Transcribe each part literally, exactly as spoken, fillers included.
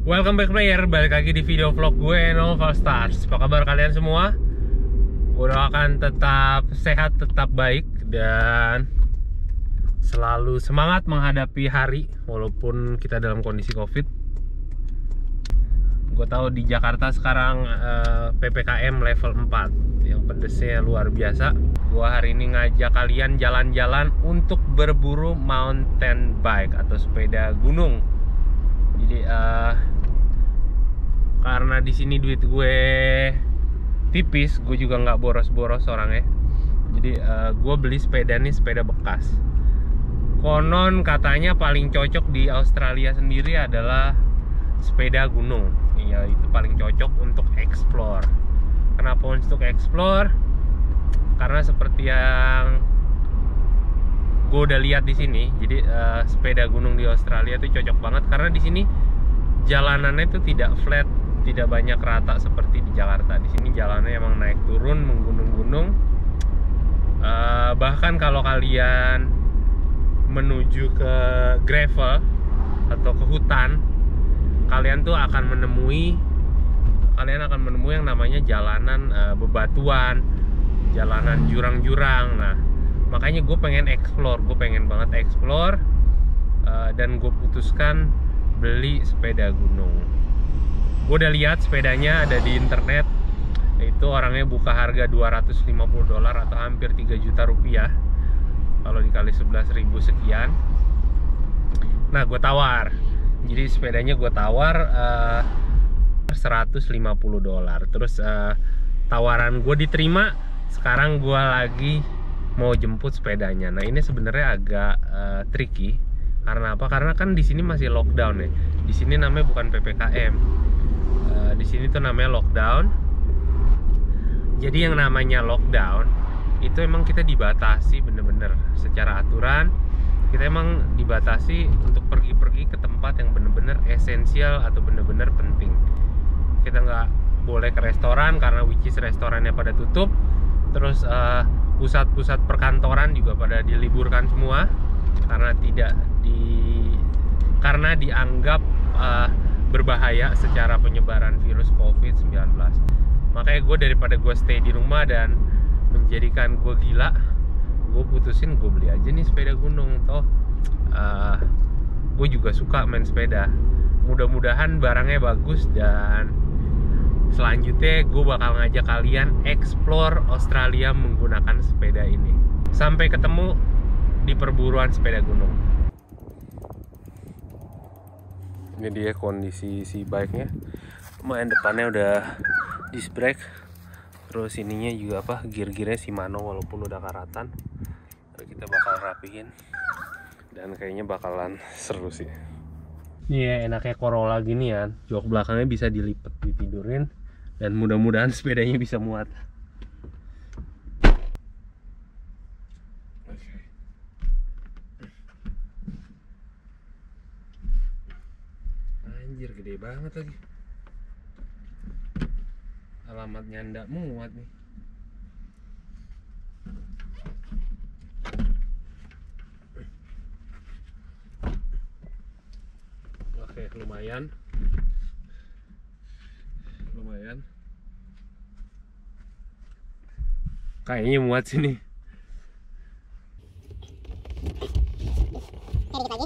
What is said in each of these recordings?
Welcome back player, balik lagi di video vlog gue Nova Stars. Apa kabar kalian semua? Gue doakan tetap sehat, tetap baik, dan selalu semangat menghadapi hari walaupun kita dalam kondisi COVID. Gue tahu di Jakarta sekarang eh, P P K M level empat yang pedesnya luar biasa. Gue hari ini ngajak kalian jalan-jalan untuk berburu mountain bike atau sepeda gunung. Jadi uh, karena di sini duit gue tipis, gue juga nggak boros-boros orangnya. Jadi uh, gue beli sepeda nih, sepeda bekas. Konon katanya paling cocok di Australia sendiri adalah sepeda gunung. Iya, itu paling cocok untuk explore. Kenapa untuk explore? Karena seperti yang gue udah lihat di sini, jadi uh, sepeda gunung di Australia itu cocok banget karena di sini jalanannya itu tidak flat, tidak banyak rata seperti di Jakarta. Di sini jalannya emang naik turun, menggunung-gunung. Uh, bahkan kalau kalian menuju ke gravel atau ke hutan, kalian tuh akan menemui, kalian akan menemui yang namanya jalanan uh, bebatuan, jalanan jurang-jurang. Nah, makanya gue pengen explore, gue pengen banget explore uh, dan gue putuskan beli sepeda gunung. Gue udah lihat sepedanya ada di internet, itu orangnya buka harga dua ratus lima puluh dolar atau hampir tiga juta rupiah kalau dikali sebelas ribu sekian. Nah, gue tawar, jadi sepedanya gue tawar uh, seratus lima puluh dolar. Terus uh, tawaran gue diterima. Sekarang gue lagi mau jemput sepedanya. Nah, ini sebenarnya agak uh, tricky. Karena apa? Karena kan di sini masih lockdown ya. Di sini namanya bukan P P K M. Uh, di sini tuh namanya lockdown. Jadi yang namanya lockdown itu emang kita dibatasi bener-bener secara aturan. Kita emang dibatasi untuk pergi-pergi ke tempat yang bener-bener esensial atau bener-bener penting. Kita nggak boleh ke restoran karena which is restorannya pada tutup. Terus uh, pusat-pusat perkantoran juga pada diliburkan semua karena tidak di karena dianggap uh, berbahaya secara penyebaran virus covid sembilan belas. Makanya gue daripada gue stay di rumah dan menjadikan gue gila, gue putusin gue beli aja nih sepeda gunung. Toh uh, gue juga suka main sepeda. Mudah-mudahan barangnya bagus dan selanjutnya gue bakal ngajak kalian explore Australia menggunakan sepeda ini. Sampai ketemu di perburuan sepeda gunung. Ini dia kondisi si bike-nya. Lumayan, depannya udah disc brake. Terus ininya juga apa, gear-gearnya Shimano walaupun udah karatan. Kita bakal rapihin dan kayaknya bakalan seru sih. Iya, yeah, enaknya Corolla gini ya, jok belakangnya bisa dilipat, ditidurin, dan mudah-mudahan sepedanya bisa muat. Anjir, gede banget lagi. Alamatnya ndak muat nih. Oke, lumayan. Lumayan. Kayaknya muat sini. Dikit lagi.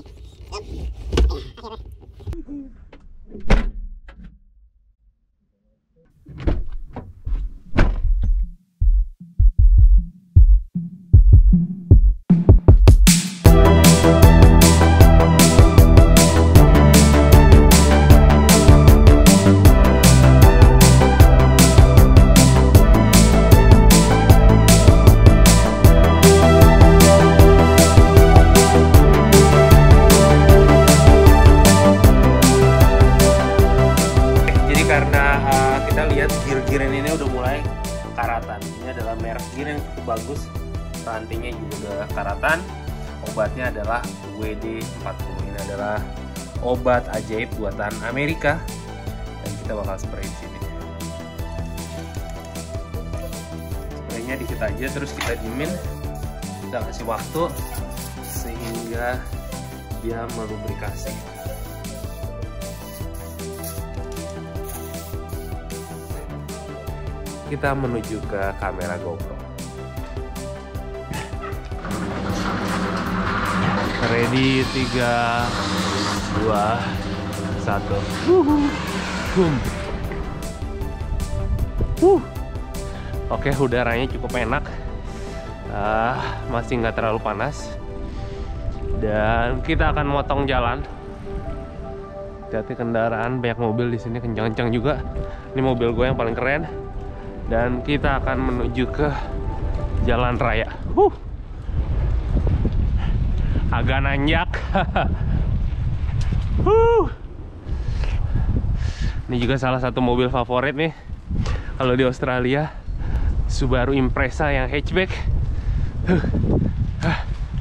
Gear-gear ini udah mulai karatan. Ini adalah merek gear yang cukup bagus. Rantingnya juga udah karatan. Obatnya adalah W D empat puluh. Ini adalah obat ajaib buatan Amerika. Dan kita bakal spray di sini. Spraynya dikit aja, terus kita diemin. Kita kasih waktu sehingga dia melubrikasi. kita menuju ke kamera GoPro. Ready, tiga, dua, satu. Boom. Uh. Oke, udaranya cukup enak. Uh, masih nggak terlalu panas. Dan kita akan motong jalan. Hati-hati kendaraan, banyak mobil di sini, kencang-kencang juga. Ini mobil gue yang paling keren. Dan kita akan menuju ke jalan raya. Uh. Agak nanjak. uh. Ini juga salah satu mobil favorit nih. Kalau di Australia, Subaru Impreza yang hatchback. Uh. Uh.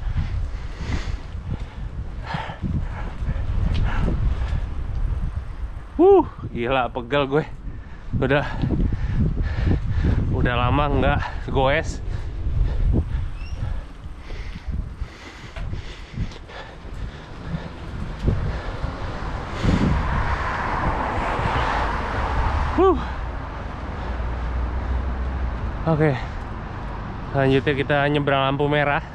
Uh, gila, pegal gue. Udah Udah lama nggak goes. Uh. Oke. Selanjutnya kita nyebrang lampu merah.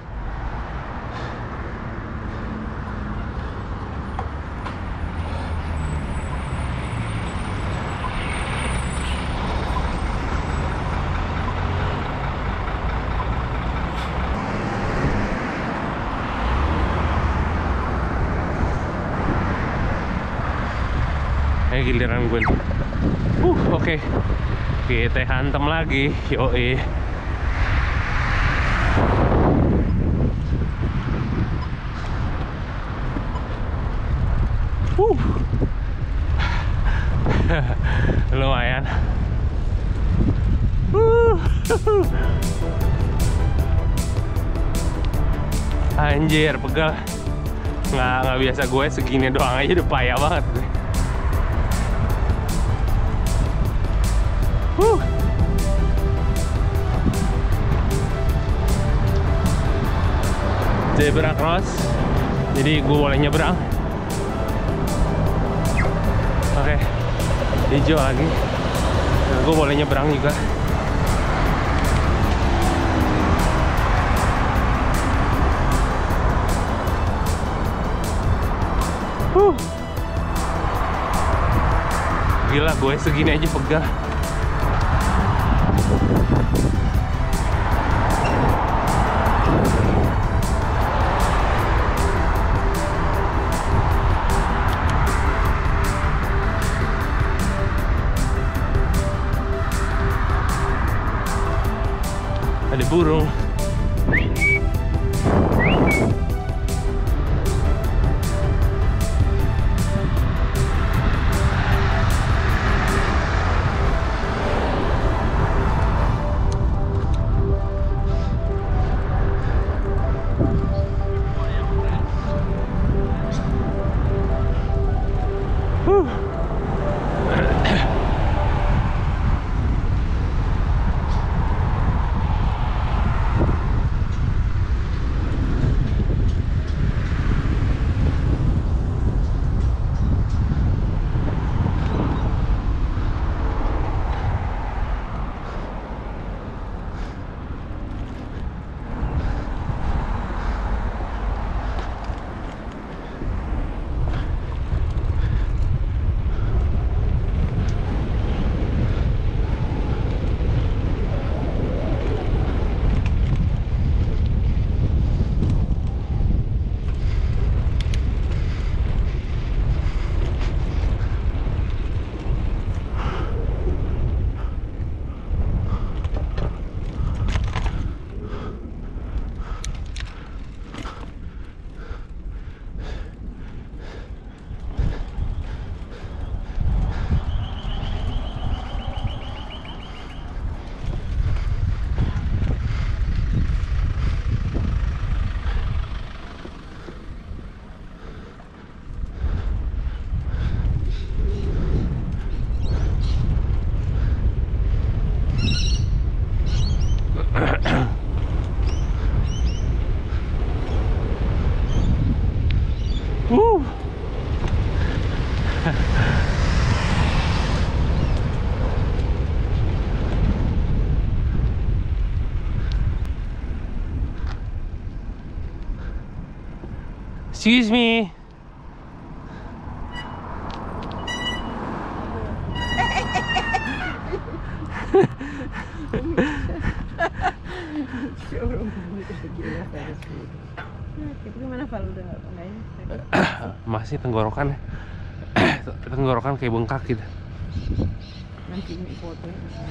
Eh, giliran gue. Uh, oke. Okay. Kita hantem lagi. Yoi. Uh. Lumayan. Uh. Anjir, pegal. Nggak, nggak biasa gue segini doang aja udah payah banget gue. Uh. Zebra cross, jadi gue boleh nyebrang. Oke, hijau lagi, nah, gue boleh nyebrang juga. Uh. Gila, gue segini aja pegal. Ada burung. Woo. Excuse me. Masih tenggorokan ya. Tenggorokan kayak bengkak gitu. Nanti ini foto.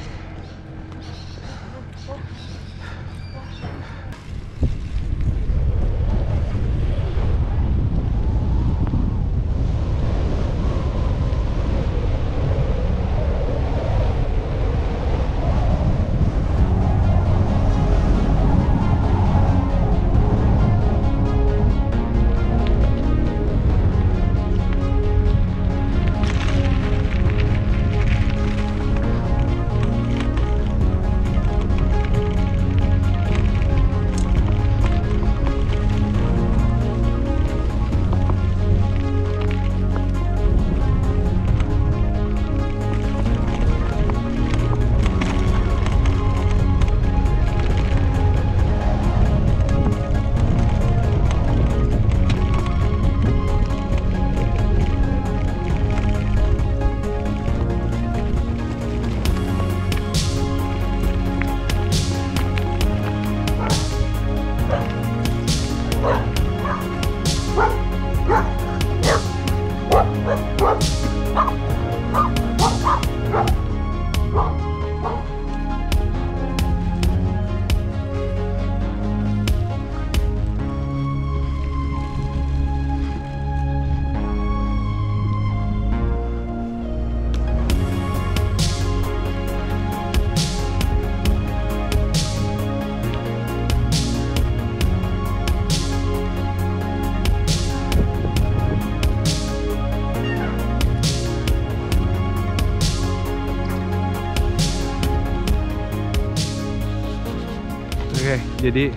Oke, jadi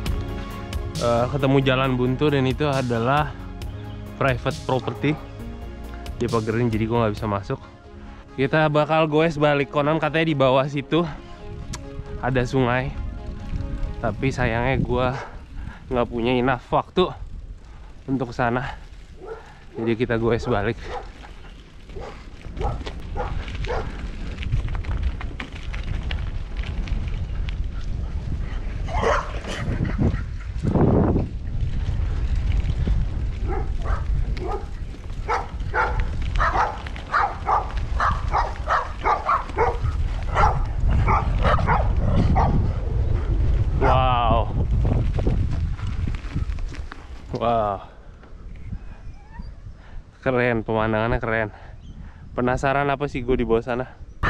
uh, ketemu jalan buntu dan itu adalah private property. Dia pagerin jadi gue nggak bisa masuk. Kita bakal goes balik, konon katanya di bawah situ ada sungai. Tapi sayangnya gue nggak punya enough waktu untuk sana. Jadi kita goes balik. Wow. Wow. Keren, pemandangannya keren. Penasaran apa sih gue di bawah sana?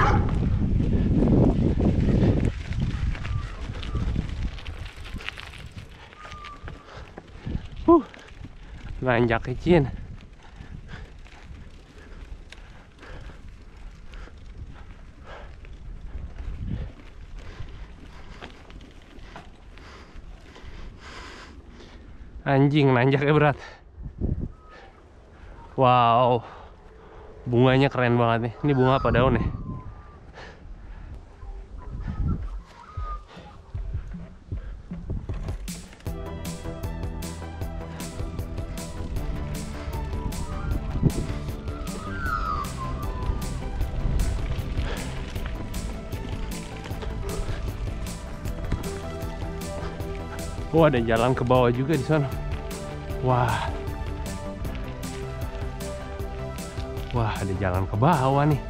Huh. Nanjak kecil. Anjing, nanjaknya berat. Wow, bunganya keren banget nih. Ini bunga apa daun ya? Oh, ada jalan ke bawah juga di sana. Wah. Wah, ada jalan ke bawah nih.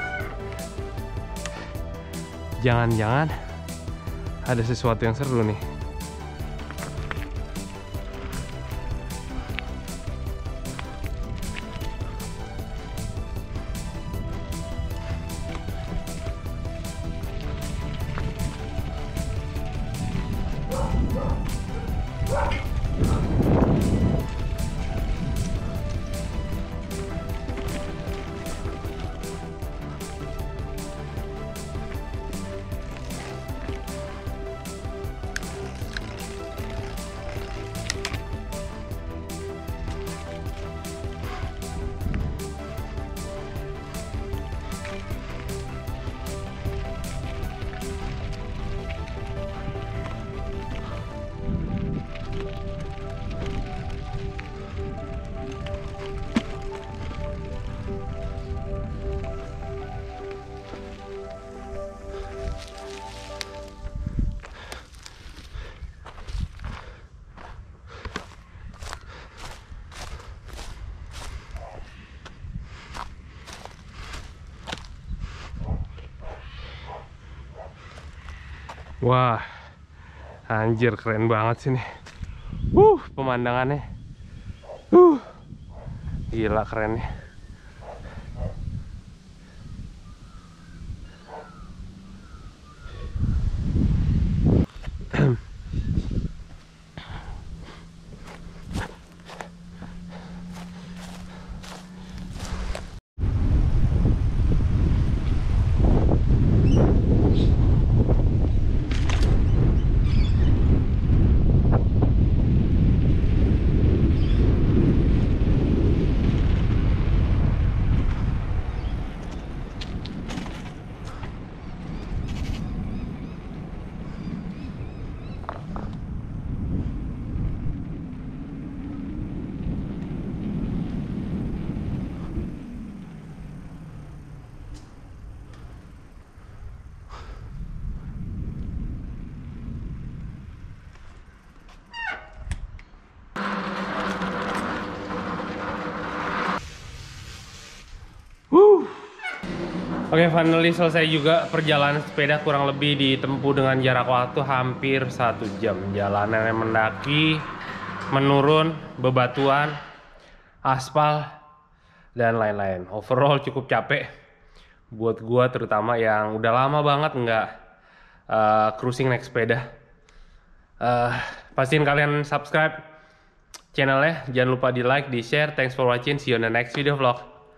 Jangan-jangan ada sesuatu yang seru nih. Wah, anjir keren banget sih nih. Uh, pemandangannya. Uh, gila kerennya. Wuh. Oke, finally selesai juga perjalanan sepeda, kurang lebih ditempuh dengan jarak waktu hampir satu jam. Jalanan yang mendaki, menurun, bebatuan, aspal, dan lain-lain. Overall cukup capek buat gua, terutama yang udah lama banget nggak uh, cruising naik sepeda. Uh, pastiin kalian subscribe channelnya, jangan lupa di like, di share. Thanks for watching, see you on the next video vlog.